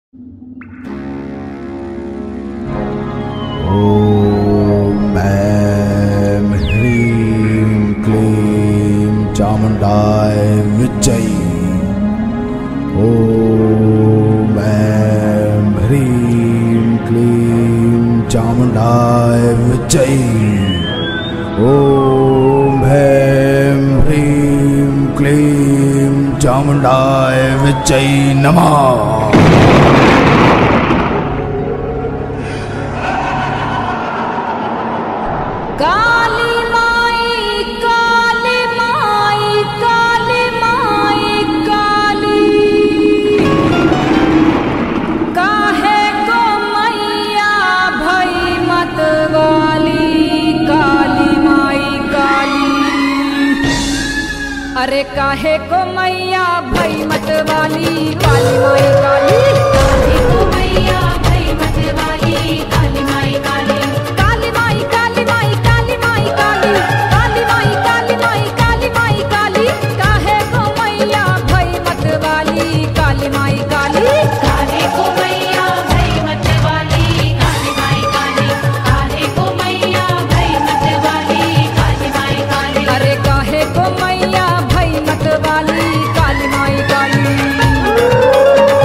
ॐ ऐं ह्रीं क्लीं चामुण्डाय विच्चै। ॐ ऐं ह्रीं क्लीं चामुण्डाय विच्चै। ॐ ऐं ह्रीं क्लीं चामुण्डाय विच्चै नमः। काली माई काली माई काली माई काली काहे को मैया भई मत वाली काली माई काली। अरे काहे को मैया भई मत वाली काली माई काली। काहे को मैया भई मत वाली काली माई काली। काली माई काली माई काली माई काली काली माई काली माई काली माई काली काहे को मैया भई मत वाली काली माई काली। काहे को मैया भई मत वाली काली माई काली। काहे को मैया भई मत वाली काली माई काली। अरे काहे को मैया भई मत वाली काली माई काली।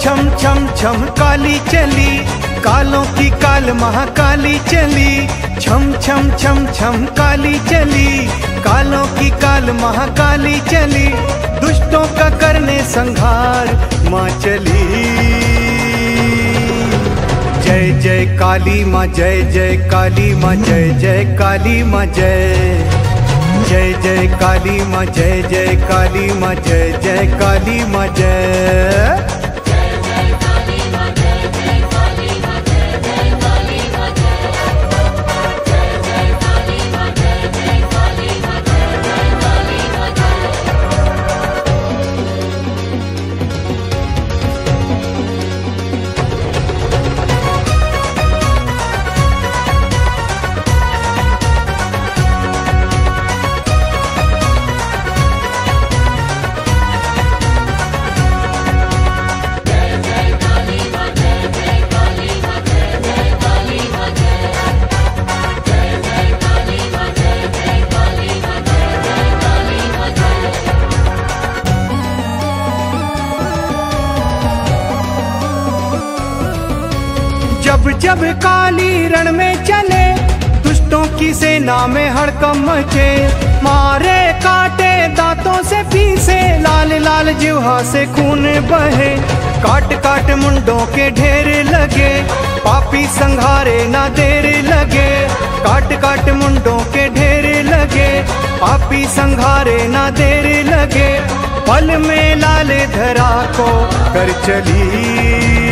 छम छम छम काली चली, कालों की काल महाकाली चली। छम छम छम छम काली चली, कालों की काल महाकाली चली। दुष्टों का करने संहार माँ चली। जय जय काली माँ, जय जय काली माँ, जय जय काली माँ, जय जय जय काली माँ, जय जय काली माँ, जय जय काली माँ, जय। जब जब काली रण में चले, दुष्टों की सेना में हड़कंप मचे। मारे काटे दांतों से पीसे, लाल लाल जिह्वा से खून बहे। काट काट मुंडों के ढेर लगे, पापी संघारे ना देर लगे। काट काट मुंडों के ढेर लगे, पापी संघारे ना देर लगे। पल में लाल धरा को कर चली।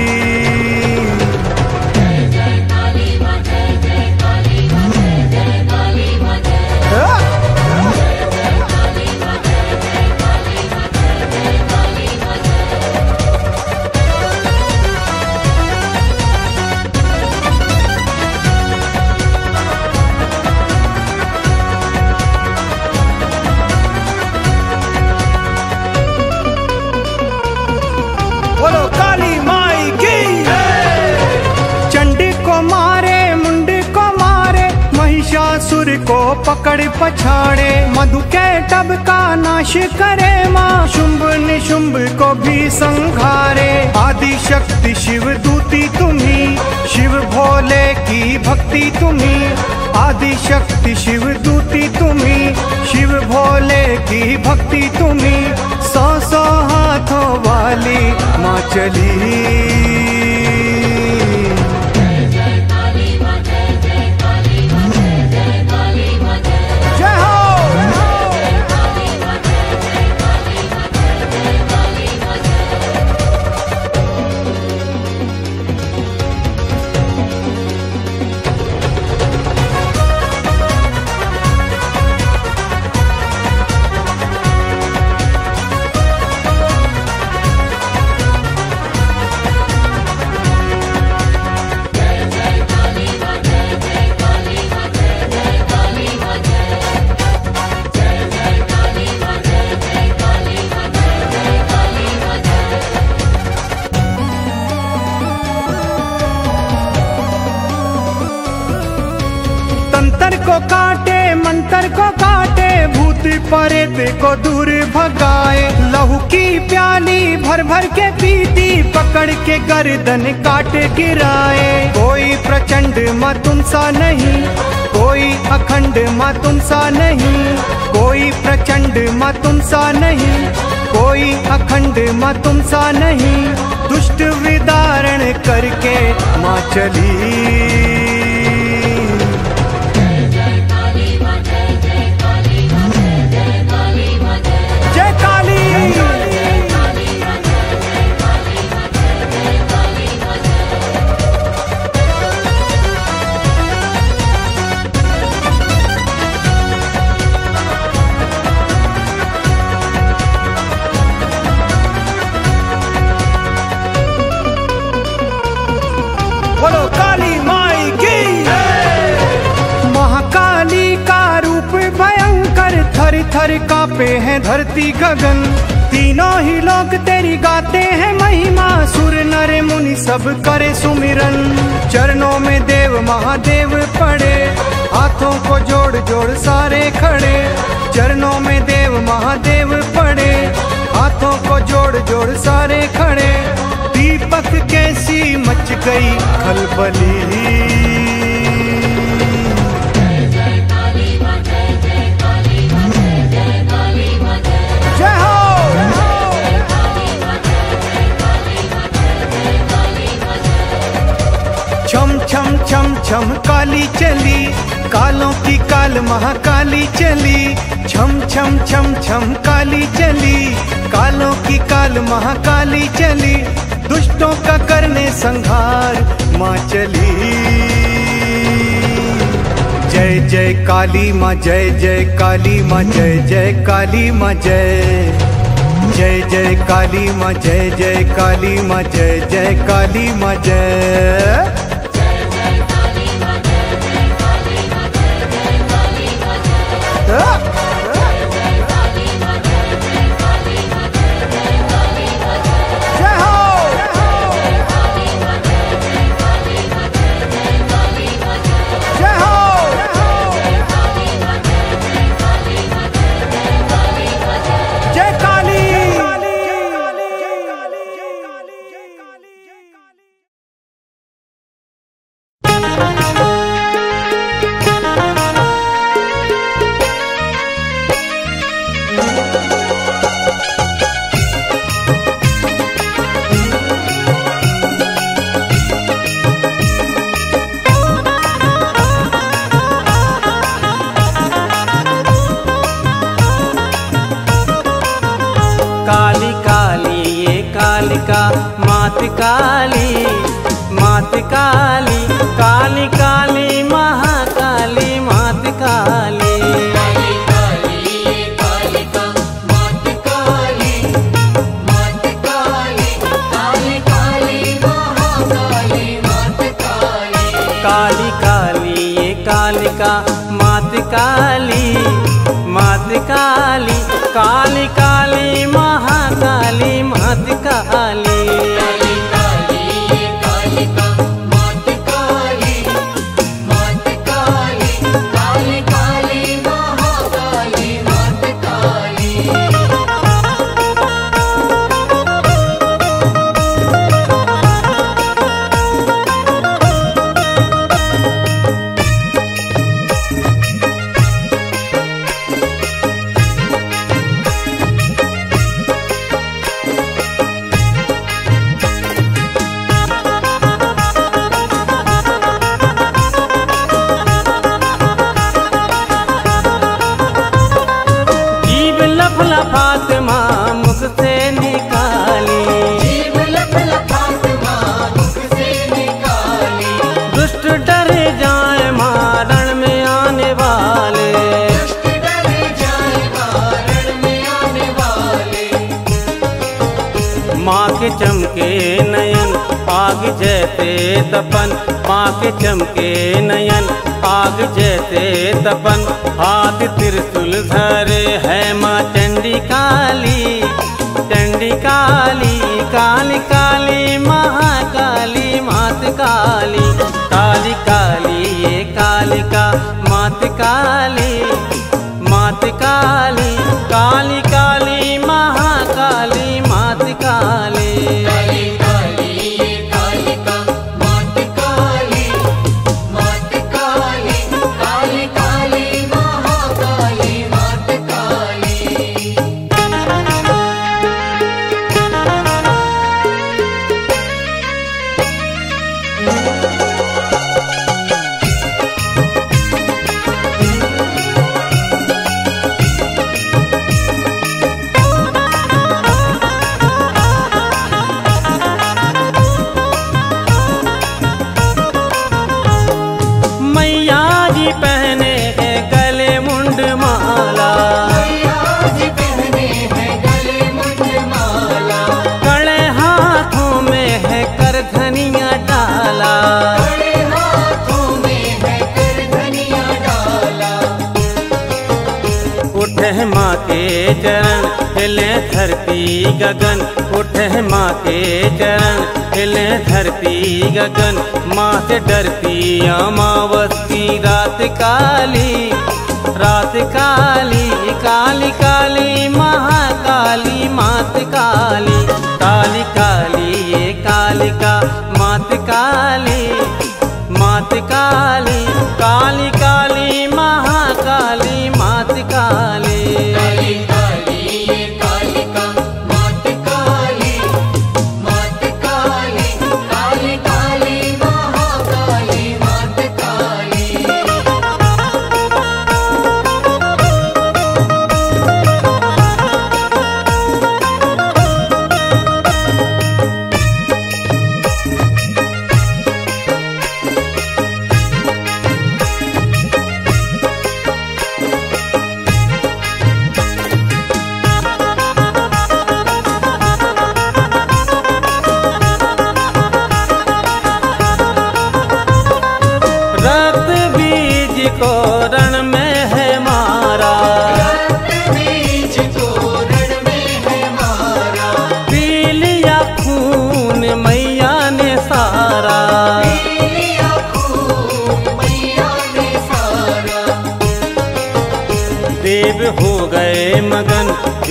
बोलो काली माई की। चंडी को मारे, मुंड को मारे, महिषासुर को पकड़ पछाड़े। मधु के टब का नाश करे माँ, शुंभ निशुंभ को भी संघारे। आदि शक्ति शिव दूती तुम्ही, शिव भोले की भक्ति तुम्ही। आदि शक्ति शिव दूती तुम्ही, शिव भोले की भक्ति तुम्ही। सौ सौ हाथों वाली माँ चली। तंत्र को काटे, मंत्र को काटे, भूत प्रेत को दूर भगाए। लहू की प्याली भर भर के पीती, पकड़ के गर्दन काट गिराए। कोई प्रचंड माँ तुम सा नहीं, कोई अखंड माँ तुम सा नहीं। कोई प्रचंड माँ तुम सा नहीं, कोई अखंड माँ तुम सा नहीं। दुष्ट विदारण करके माँ चली। बोलो काली माई की। महाकाली का रूप भयंकर, थर थर कांपे हैं धरती गगन। तीनों ही लोग तेरी गाते हैं महिमा, सुर नर मुनि सब करे सुमिरन। चरणों में देव महादेव पड़े, हाथों को जोड़ जोड़ सारे खड़े। चरणों में देव महादेव पड़े, हाथों को जोड़ जोड़ सारे खड़े। दीप देवक कैसी मच गई खलबली। छम छम छम छम काली चली, कालों की काल महाकाली चली। छम छम छम छम काली चली, कालों की काल महाकाली चली। दुष्टों का करने संहार माँ चली। जय जय काली माँ, जय जय काली माँ, जय जय काली माँ, जय जय जय काली माँ, जय जय काली माँ, जय जय काली माँ, जय। काली काली ये कालिका मात काली, मात काली, काली काली महाकाली मात काली। काली काली ये कालिका मात काली, मात काली, काली काली महाकाली मात काली। काली काली ये कालिका मात काली, मात काली, काली काली महाकाली मात काली। काली काली ये कालिका मात काली, मात काली, काली काली महाकाली मात काली। फातिमा मुख से निकाली, जीव लप फातिमा मुख से निकाली। दुष्ट डरे जाए मारण में आने वाले, दुष्ट डरे जाए मारण में आने वाले। माँ के चमके नयन आग जैसे तपन, माँ के चमके नयन आग जैसे तपन। हाथ त्रिशूल धरे है माँ चंडी काली, चंडी काली, काली काली महाकाली मात काली। काली काली ये कालिका मात काली, मात काली, काली काली महाकाली मात काली। काली काली ये कालिका मात काली, मात काली, काली काली महाकाली मात काली। मैया जी पहने हैं गले मुंड माला, मैया जी पहने हैं गले मुंड माला। कड़े हाथों में है करधनिया डाला, बड़े हाथों में है करधनिया डाला। उठे माँ के चरण हिले धरती गगन, उठे माँ के चरण हिले धरती गगन। माँ से डरती अमावस की रात काली, रात काली, काली काली महाकाली मात काली। काली काली ये कालिका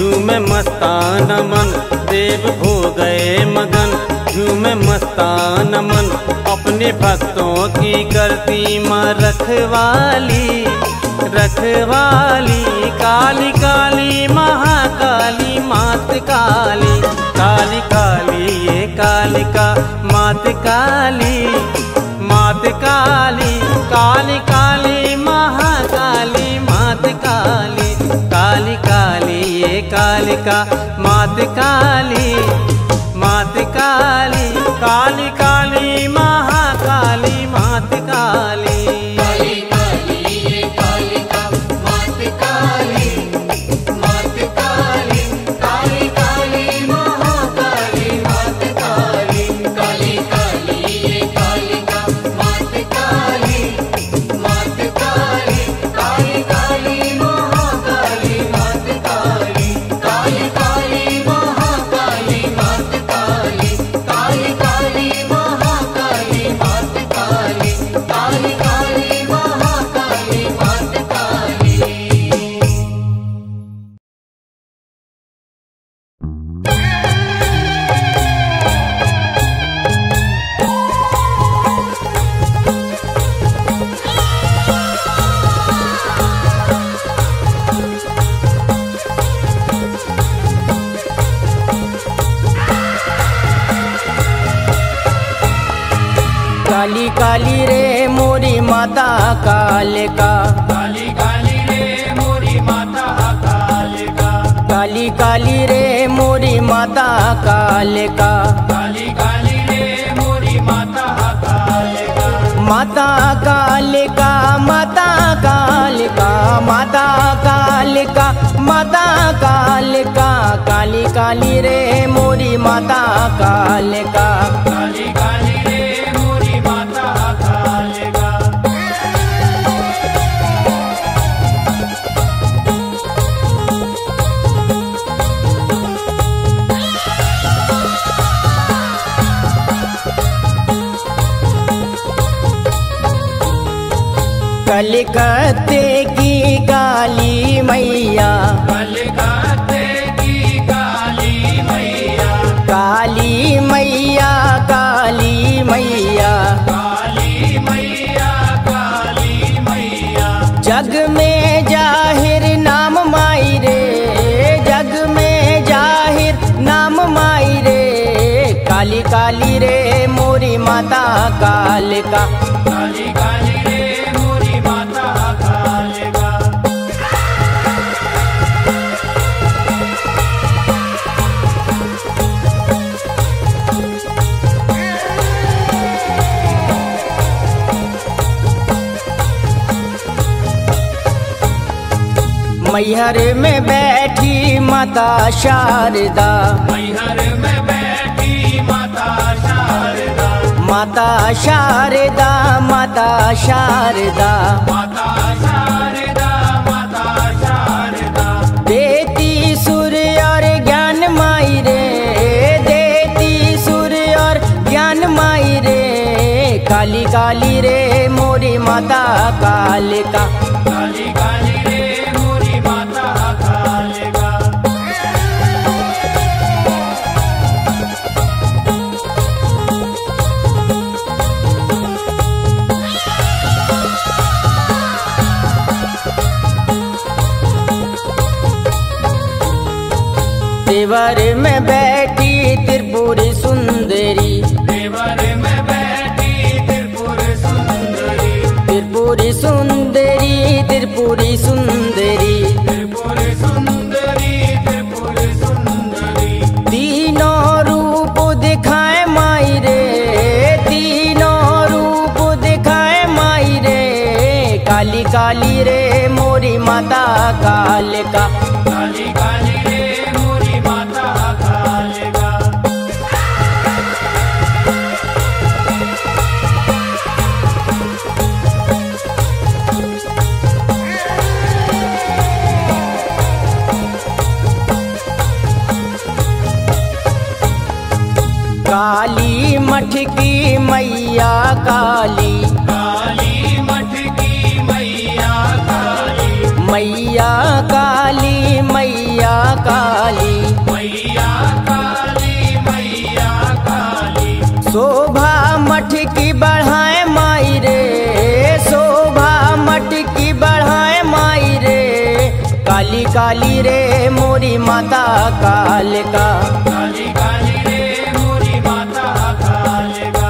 झूमे मस्तान मन देव हो गए मगन, झूमे मस्तान मन अपने भक्तों की करती माँ रखवाली, रखवाली। काली काली महाकाली मात काली, काली काली ये कालिका मात काली, मात काली। काली काली महाकाली मात काली, काली काली ये कालिका मात काली, मात काली। काली काली महाकाली मात काली, काली काली ये कालिका मात काली, मात काली। काली काली महाकाली मात काली, काली काली ये कालिका मात काली, मात काली। काली काली महाकाली मात काली, काली काली महाकाली मात काली, काली काली महाकाली मात काली, काली काली महाकाली मात काली। काली काली रे मोरी माता कालिका, काली काली रे मोरी माता कालिका, काली काली रे मोरी माता कालिका, काली काली रे मोरी माता कालिका। माता कालिका, माता कालिका, माता कालिका, माता कालिका। काली काली रे मोरी माता कालिका, काली काली रे मोरी माता कालिका। कलकत्ते की काली मैया, कलकत्ते की काली मैया, काली मैया, काली मैया। काली मैया, काली मैया। जग में जाहिर नाम माई रे, जग में जाहिर नाम माई रे। काली काली रे मोरी माता कालिका, काली काली रे मोरी माता कालिका। मैहर में बैठी माता शारदा, मैहर में बैठी माता शारदा, माता शारदा, माता शारदा। माता शारदा, माता शारदा। देती सूर्य और ज्ञान माई रे, देती सूर्य और ज्ञान माई रे। काली काली रे मोरी माता कालिका, काली काली रे मोरी माता कालिका। देवर में बैठी त्रिपुरी सुंदरी, देवर में बैठी त्रिपुर सुंदरी, त्रिपुरी सुंदरी, त्रिपुरी सुंदरी। त्रिपुर सुंदरी, त्रिपुर सुंदरी। तीनों रूप दिखाए माई रे, तीनों रूप दिखाए माई रे। काली काली रे मोरी माता कालिका, काली काली रे मोरी माता कालिका। काली मठ की मैया काली, काली मठ की मैया काली, मैया काली, मैया काली। मोरी माता कालिका। काली काली रे मोरी माता कालिका।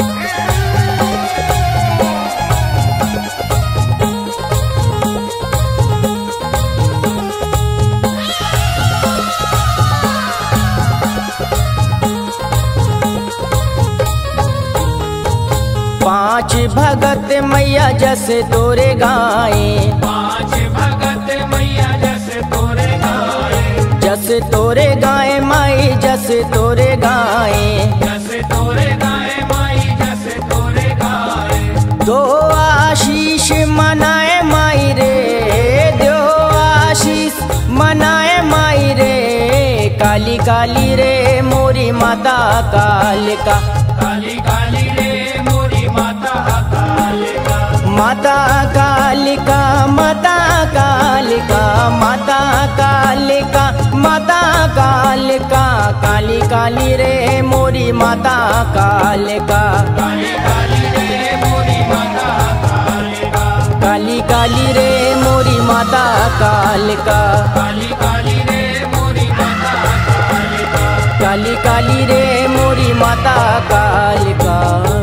पांच भगत मैया जस तोरे गाए, पांच भगत मैया जस तोरे गाए, जस तोरे गाए माई जस तोरे गाए। जस तोरे गाए माई जस तोरे गाए। दो आशीष मनाए माई रे, दो आशीष मनाए माई रे। काली काली रे मोरी माता कालिका। काली काली रे मोरी माता कालिका। माता कालिका माता कालिका माता कालिका माता कालिका। काली काली रे मोरी माता कालिका। काली काली रे मोरी माता कालिका। काली काली रे मोरी माता कालिका। काली काली रे मोरी माता कालिका। काली काली रे मोरी माता कालिका।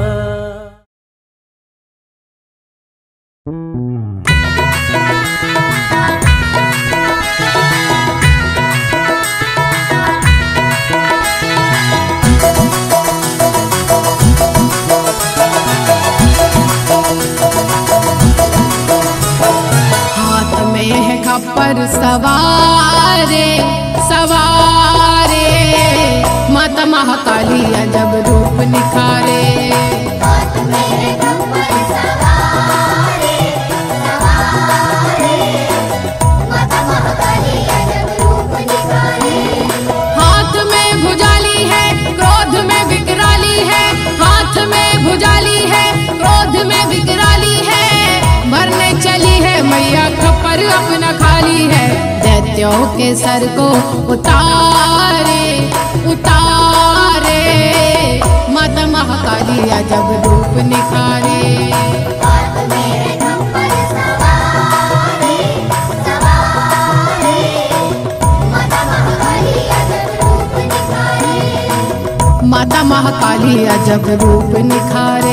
हाथ में है खप्पर सवारे सवारे, माता महाकाली अजब रूप निखारे। हाथ में है खप्पर सवारे सवारे, माता महाकाली अजब रूप निखारे। हाथ में भुजाली है क्रोध में विकराली है, हाथ में भुजाली है क्रोध में विकराली है। भरने चली है मैया खप्पर अपना खाली है, दैत्यों के सर को उतारे उतारे। माता महाकाली अजब रूप निखारे। हाथ में है खप्पर सवारे सवारे, माता महाकाली अजब रूप निखारे। माता महाकाली अजब रूप निखारे।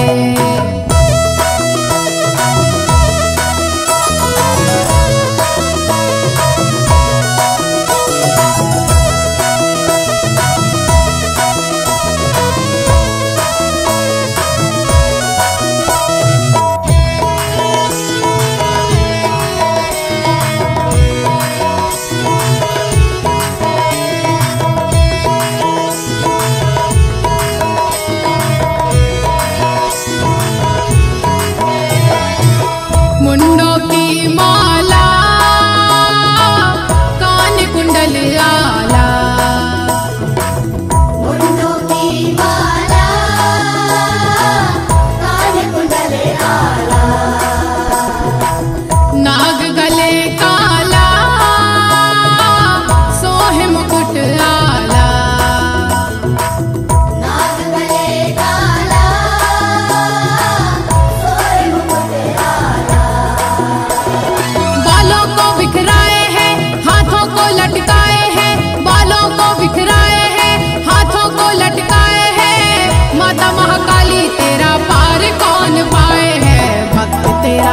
मुंडों की माला कान कुंडल आला, मुंडों की माला कान कुंडल आला। नाग गले काला सोहे मुकुट आला। नाग गले काला सोहे मुकुट आला। बालों को बिखराए हैं हाथों को लटकाए हैं, बालों को बिखराए हैं हाथों को लटकाए हैं। माता महाकाली तेरा पार कौन पाए है, भक्त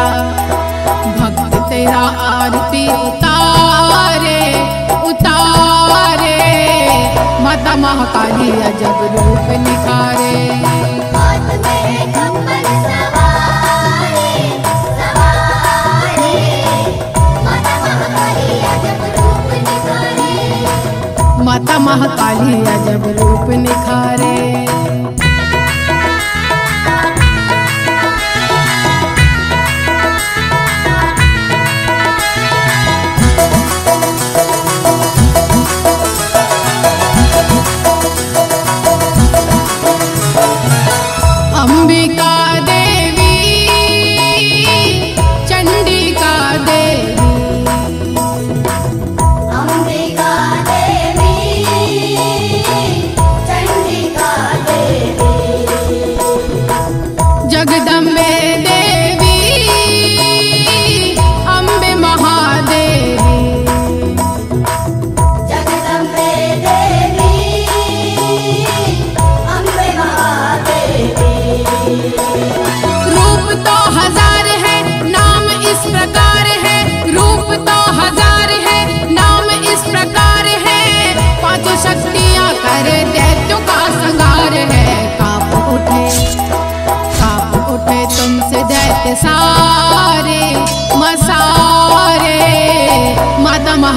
तेरा आरती उतारे उतारे। माता महाकाली अजब रूप निखारे। हाथ में है खप्पर सवारे सवारे, माता महाकाली अजब रूप निखारे। माता महाकाली अजब रूप निखारे। अंबिका देवी चंडिका देवी, अंबिका देवी चंडिका देवी।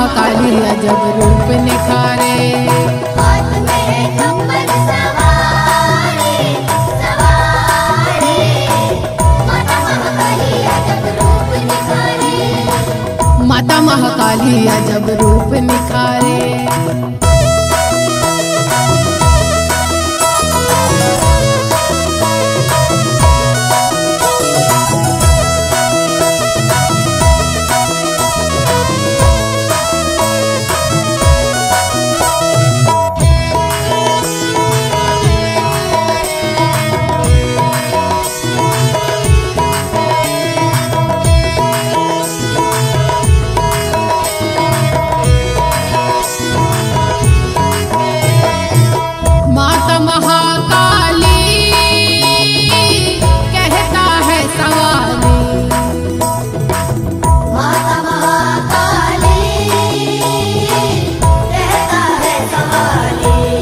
महाकाली अजब रूप निखारे। हाथ में कंबल सवारे सवारे, माता महाकाली अजब रूप निखारे। माता महाकाली अजब रूप निखारे। माता महाकाली कहता है सवाली। माता महाकाली कहता है सवाली।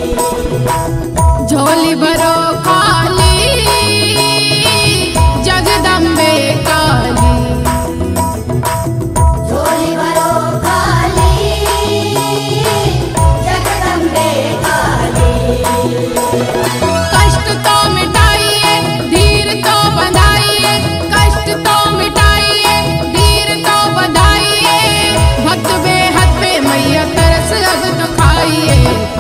झोली भरो खाली जगदम्बे काली। झोली भरो खाली जगदम्बे काली। कष्ट तो मिटाइए धीर तो बंधाइए, कष्ट तो मिटाइए धीर तो बंधाइए। भक्त बेहद पे मैया तरस अब तो खाइए।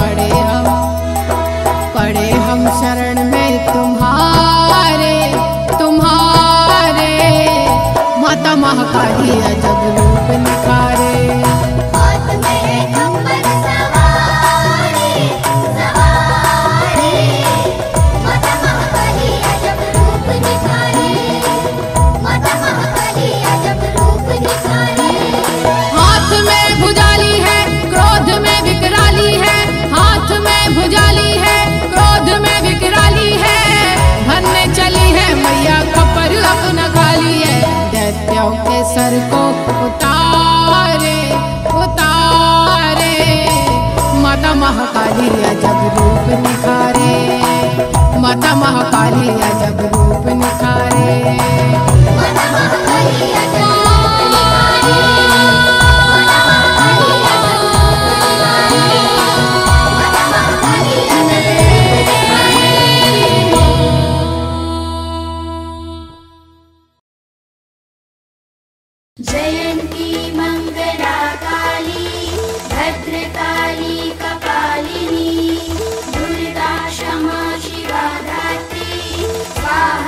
पड़े हम शरण में तुम्हारे तुम्हारे, माता महाकाली अजब रूप निखारे। हाथ में कंबल सवारे सवारे, माता महाकाली अजब रूप निखारे। माता महाकाली अजब रूप निखारे। हाथ में भुजाली है क्रोध में विकराली है। हाथ में भुजाली है क्रोध में विकराली है। भरने चली है मैया खपर अपना खाली है। दैत्यों के सर को उतारे उतारे, माता महाकाली अजब रूप निखारे। माता महाकाली अजब रूप निखारे। माता महाकाली अजब रूप निखारे। माता महाकाली अजब रूप निखारे। माता महाकाली अजब रूप निखारे। जयंती मंगला काली भद्रकाली कपालिनी, दुर्गा क्षमा शिवा धात्री स्वाहा।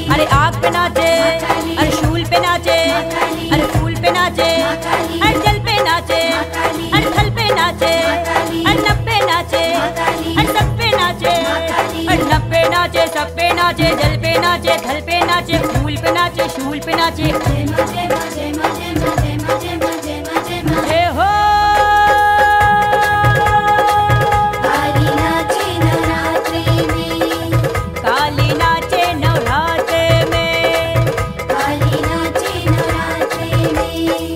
अरे आग पे नाचे, अरे शूल पे नाचे, अरे फूल पे नाचे, अरे जल पे नाचे, अरे थल पे नाचे, अरे नब पे नाचे, अरे सब पे नाचे, अरे नब पे नाचे, सब पे नाचे, जल पे नाचे, थल पे नाचे, फूल पे नाचे, शूल पे नाचे। हे हो काली नाचे नवरात्रि में, काली नाचे नवरात्रे में, काली नाचे नवरात्रि में।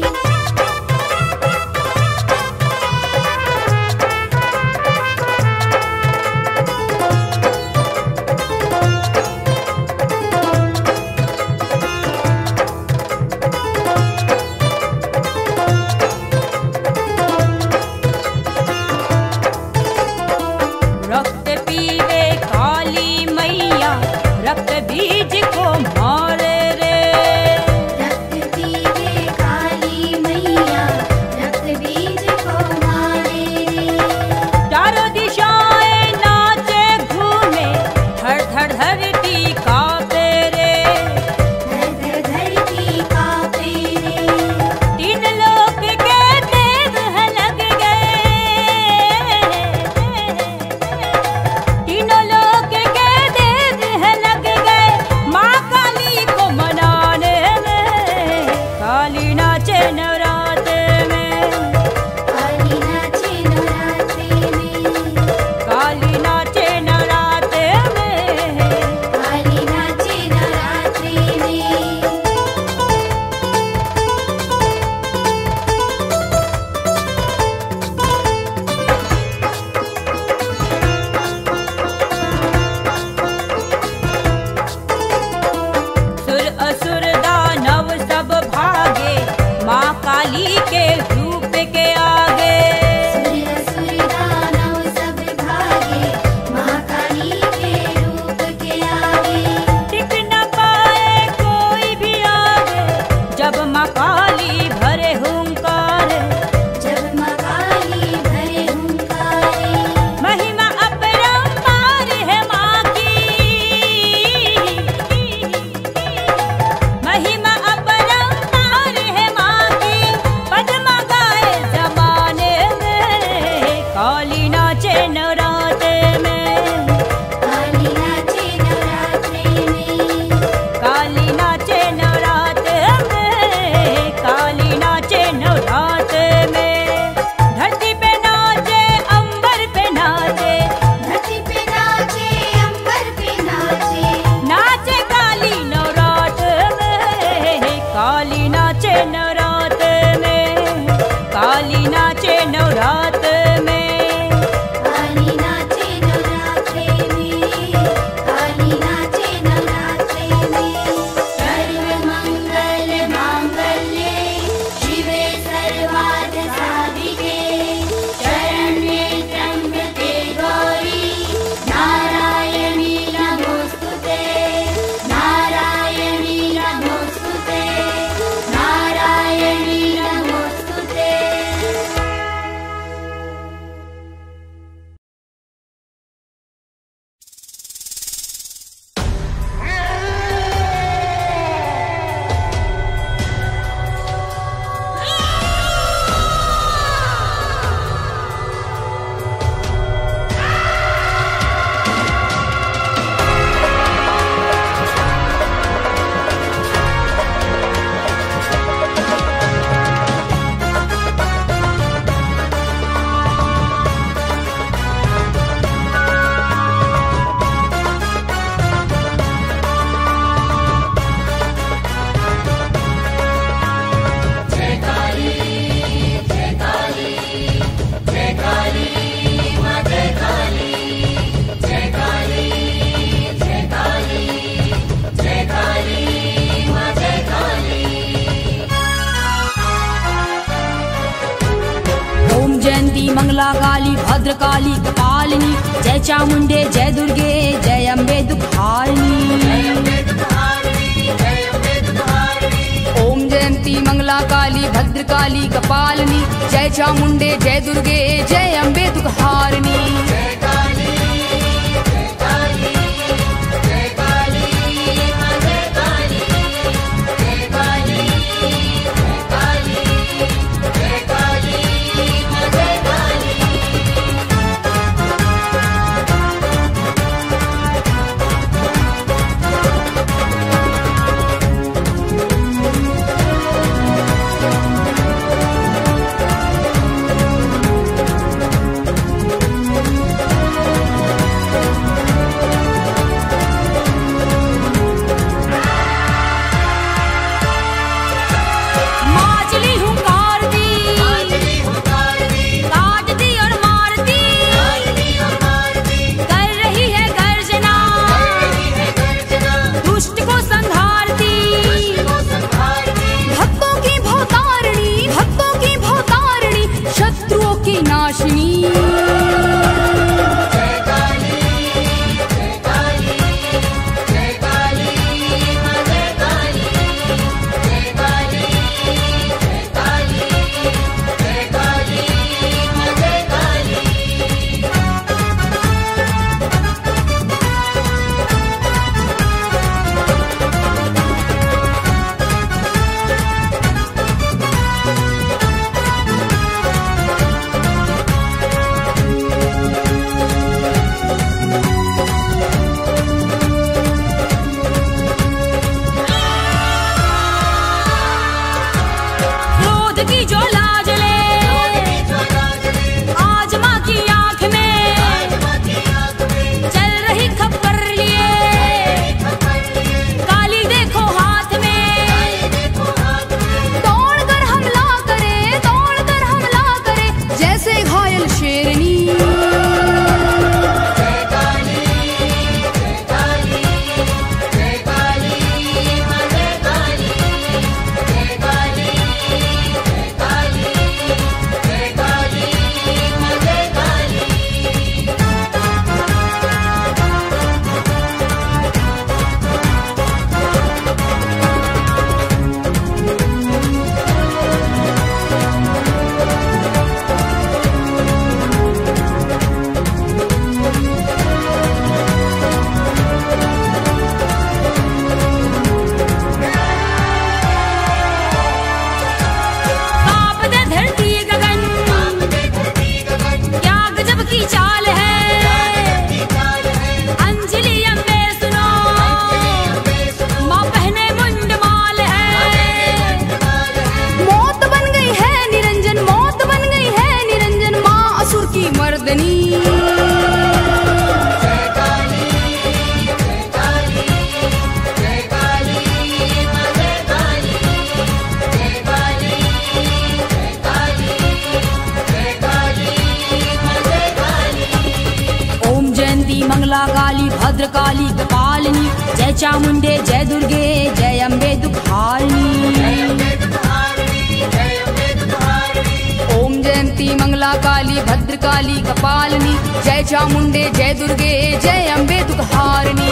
रक्त पीवे काली मैया, रक्त बीज को मारे रे। रक्त पीवे काली मैया, रक्त बीज को मारे रे। चारों दिशाएं नाचे घूमे, धड़ धड़ धरती कांपे रे। धर धर धरती कांपे रे। तीन लोक के देव है लग गए, तीनों लोक के देव है लग गए, माँ काली को मनाने में। काली नाचे नवरात्रे में, काली नाचे नवरात्रि में, काली नाचे नवरात्रे में। काली नाचे नवरात्रि में। सुर असुर दानव सब भागे, माँ काली के रूप के आगे। सुर असुर दानव सब भागे, माँ काली के रूप के आगे। टिक न पाए कोई भी आगे, जब माँ काली भरे हुंकार। जब माँ काली भरे हुंकारे। महिमा अपरंपार है माँ की, महिमा अपरंपार है माँ की, पद्मा गाए जमाने में। काली नाचे नवरात्रे में, काली नाचे नवरात्रि में, काली नाचे नवरात्रे में, काली नाचे नवरात्रे में। धरती पे नाचे, अंबर पे नाचे, धरती पे नाचे, अंबर पे नाचे। नाचे काली नवरात्रे में। काली नाचे नवरात्रे में, काली नाचे नवरात्रे में। काली नाचे नवरात्रि में, काली नाचे नवरात्रि में। सर्व मंगल मांगल्ये, शिवे सर्वार्थ साधिके, शरण्ये त्र्यंबके गौरी, नारायणी नमोस्तुते, नारायणी नमोस्तुते, नारायणी नमोस्तुते। जयंती मंगला काली भद्र काली कपालिनी, जय चामुंडे जय दुर्गे जय अम्बे दुखारिणी। ओम जयंती मंगला काली भद्र काली कपालिनी, जय चामुंडे जय दुर्गे जय अम्बे दुखारिणी। जय काली, जय काली, जय काली, जय काली, जय भद्रकाली कपालिनी, जय चामुंडे जय दुर्गे जय अम्बे दुखारिणी। ओम जयंती मंगला काली भद्रकाली कपालिनी, जय चामुंडे जय दुर्गे जय अम्बे दुखारिणी।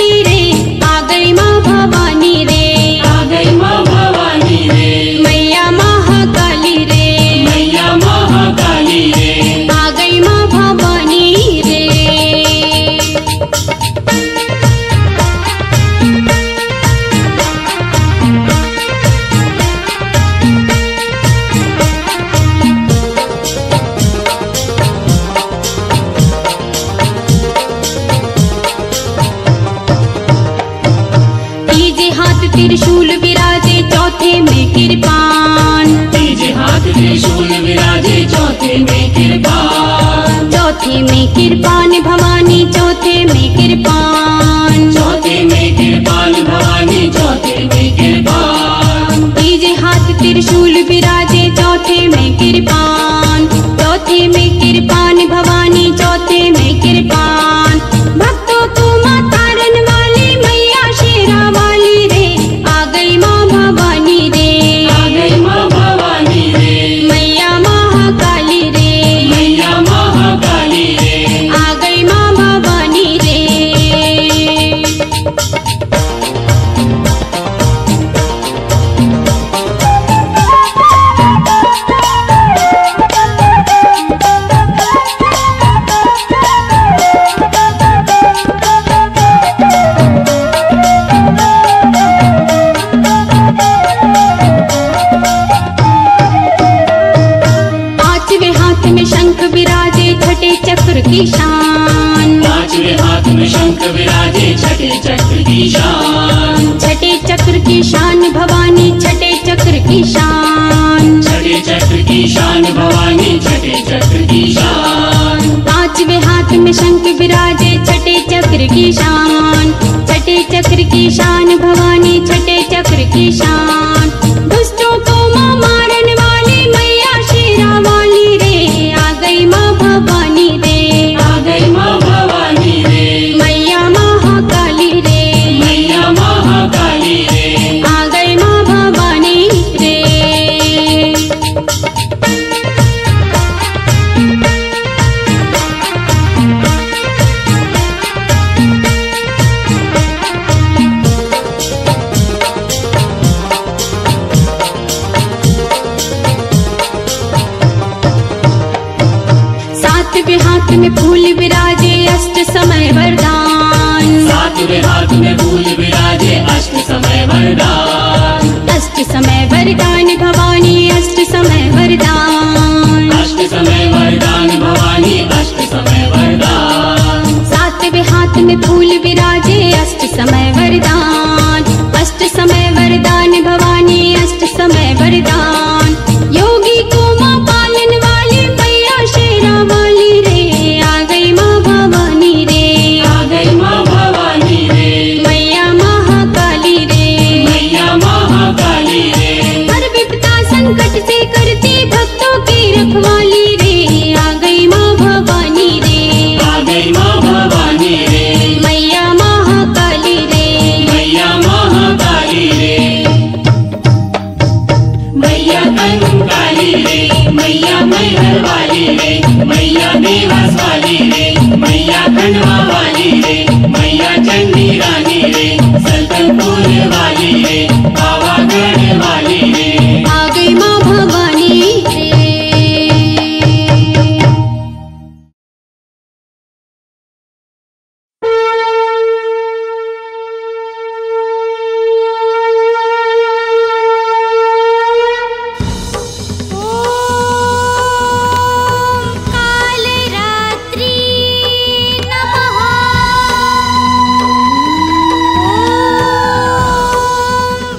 मैया त्रिशूल विराजे चौथे में कृपान। तीजे हाथ त्रिशूल विराजे चौथे में कृपान। चौथे में कृपान भवानी चौथे में कृपान। चौथे में कृपान भवानी चौथे में कृपान। तीजे हाथ त्रिशूल विराजे चौथे में कृपान। चौथे में कृपान भवानी चौथे में कृपान। भक्तों को माँ तारन वाली मैया शेरा वाली रे आ गई माँ भवानी रे। आ गई माँ भवानी रे। मैया महाकाली रे। मैया महाकाली रे। आ गई माँ भवानी रे। पांचवे हाथ में शंख विराजे छठे चक्र की शान। पांचवे हाथ में शंख विराजे छठे चक्र की शान। छठे चक्र की शान भवानी छठे चक्र की शान। छठे चक्र की शान भवानी छठे चक्र की शान। पांचवे हाथ में शंख विराजे छठे चक्र की शान। छठे चक्र की शान भवानी छठे चक्र की शान। दुष्टों को माँ मारन वाली मैया शेरा वाली रे आ गई माँ भवानी रे। आ गई माँ भवानी रे। मैया महाकाली रे। मैया महाकाली रे। आ गई माँ भवानी रे। सातवें हाथ में फूल विराजे अष्ट समय वरदान। सातवें हाथ में फूल विराजे अष्ट समय वरदान। अष्ट समय वरदान भवानी अष्ट समय वरदान। अष्ट समय वरदान भवानी अष्ट समय वरदान। सातवें हाथ में फूल विराजे अष्ट समय वरदान। अष्ट समय वरदान भवानी अष्ट समय वरदान। योगी को माँ पालन वाली मैया शेरा वाली रे आ गई माँ भवानी रे। आ गई माँ भवानी रे। मैया महाकाली रे। मैया महाकाली रे। हर विपदा संकट से करती भक्तों की रखवाली रे आ गई माँ भवानी रे। आ गई माँ भवानी रे। मैया महाकाली रे। मैया महाकाली रे। मैया कंकाली रे। मैया मैहर वाली रे। मैया देवास वाली रे। मैया खंडवा वाली रे। मैया चंडी रानी रे। सल्तनपुर वाली रे। पावागढ़ वाली रे। आ गई माँ भवानी रे। कालरात्रि नमः।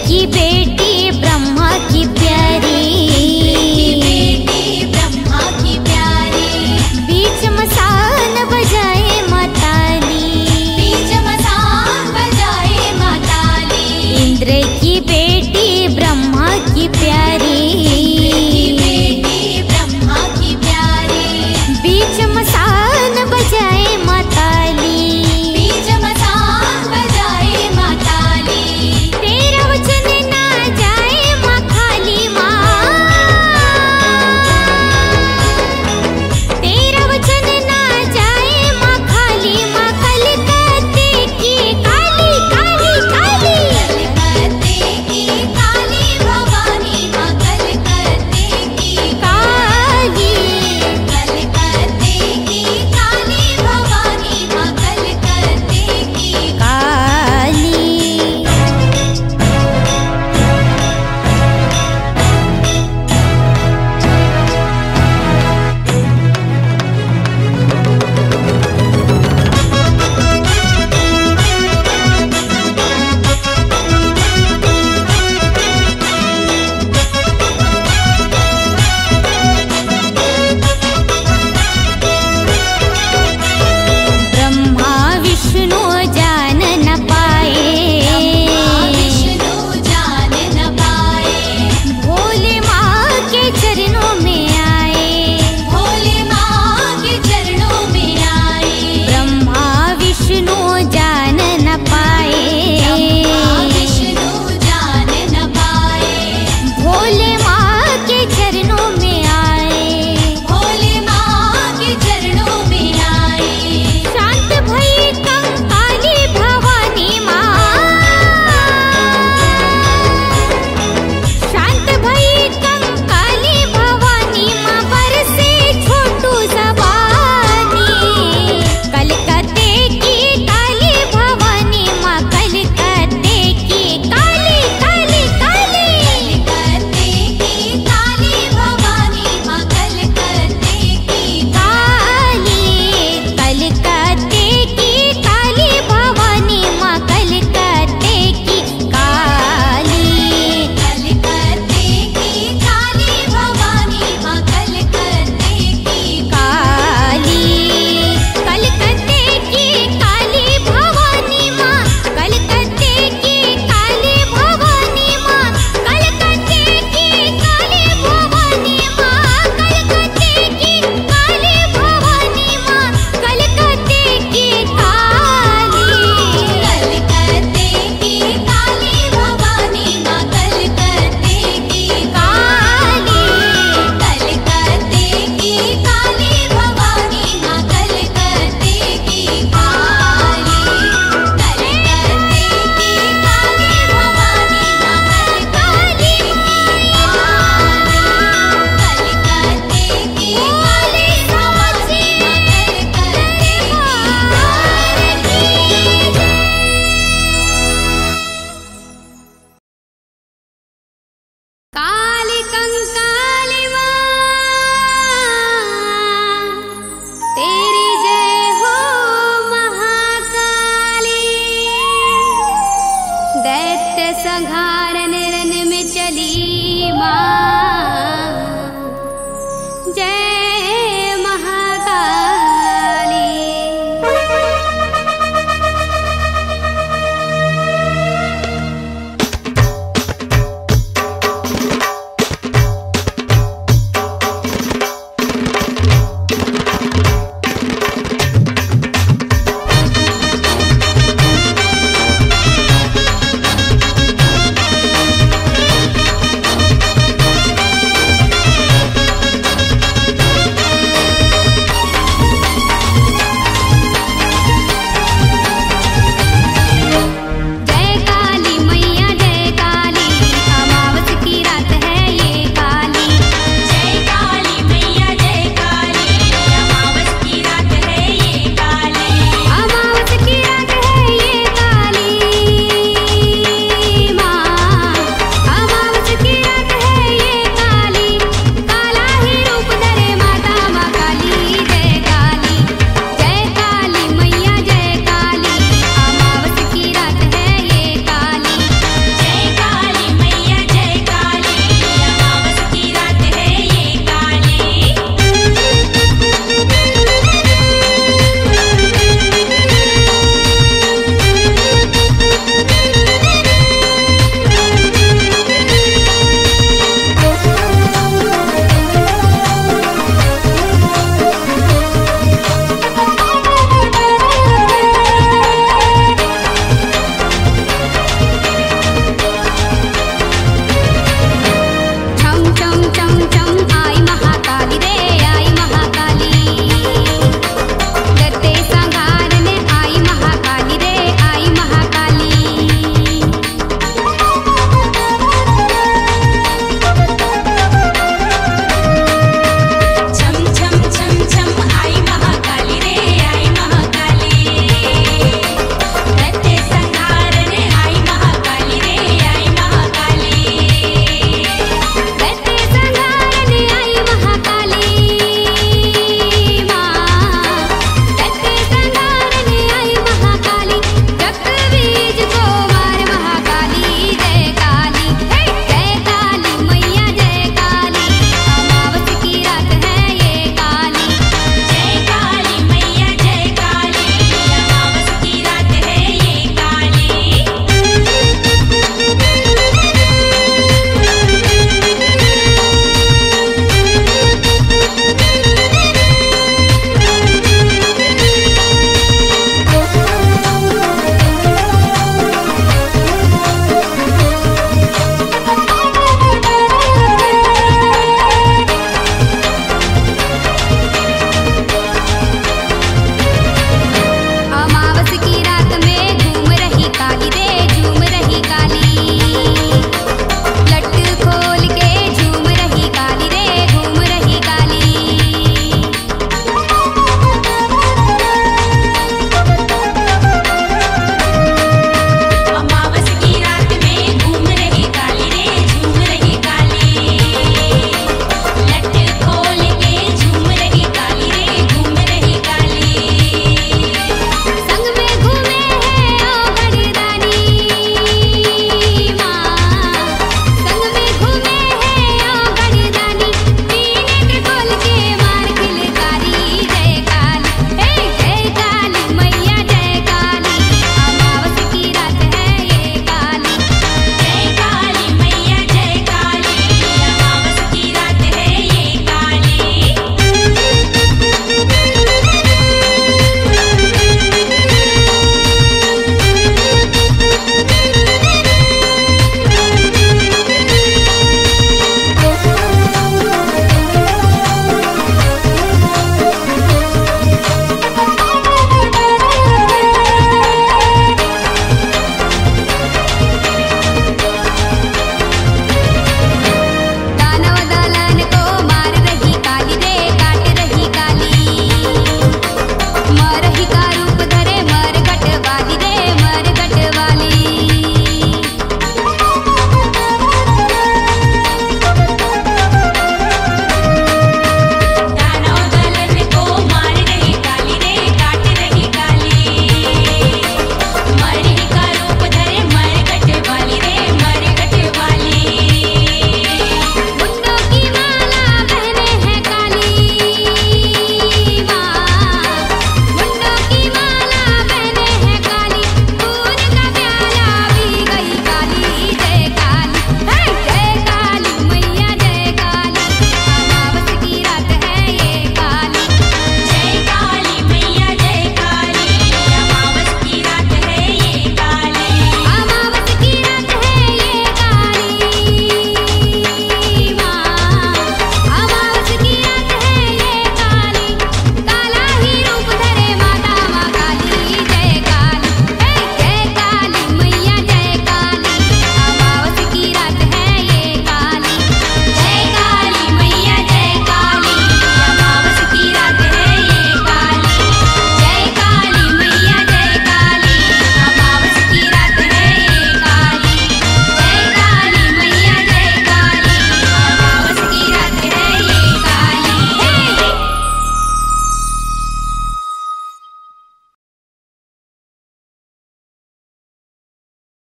की बेटी